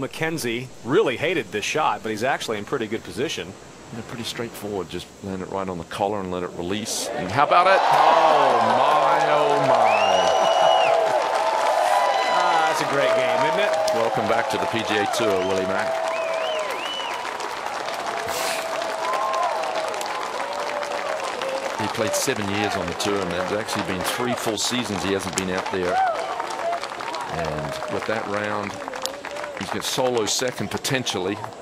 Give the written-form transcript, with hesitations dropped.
MacKenzie really hated this shot, but he's actually in pretty good position. Yeah, pretty straightforward. Just land it right on the collar and let it release. And how about it? Oh, my, oh, my. That's a great game, isn't it? Welcome back to the PGA Tour, Willie Mack. He played 7 years on the tour, and there's actually been 3 full seasons he hasn't been out there. And with that round, he's got solo second potentially.